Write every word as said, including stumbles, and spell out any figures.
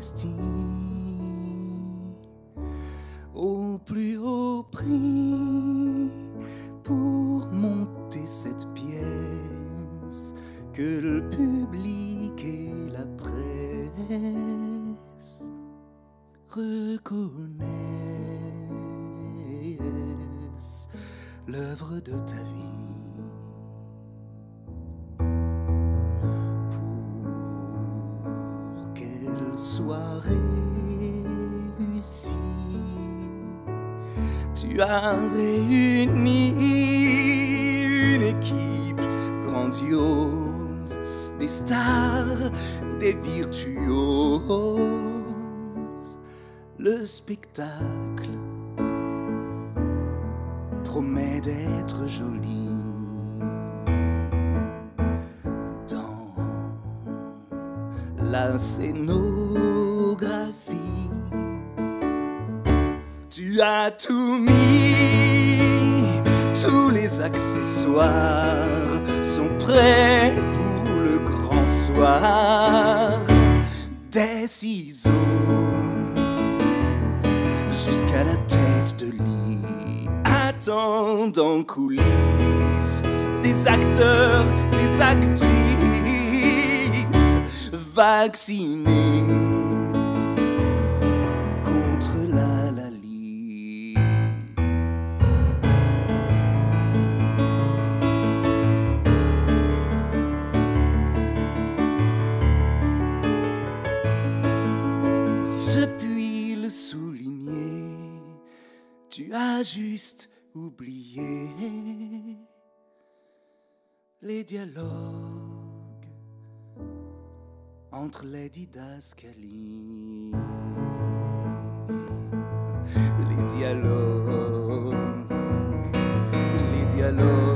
investi au plus haut prix pour monter cette pièce que le public et la presse reconnaissent l'œuvre de ta vie. Pour qu'elle soit réussie, tu as réuni une équipe grandiose, des stars, des virtuoses. Le spectacle promet d'être joli. Dans la scénographie, tu as tout mis, tous les accessoires sont prêts pour le grand soir. Des ciseaux jusqu'à la tête de lit, attendent en coulisses des acteurs, des actrices vaccinés contre la lalie. Si je puis le souligner, tu as juste oublié les dialogues entre les didascalies. Les dialogues, les dialogues.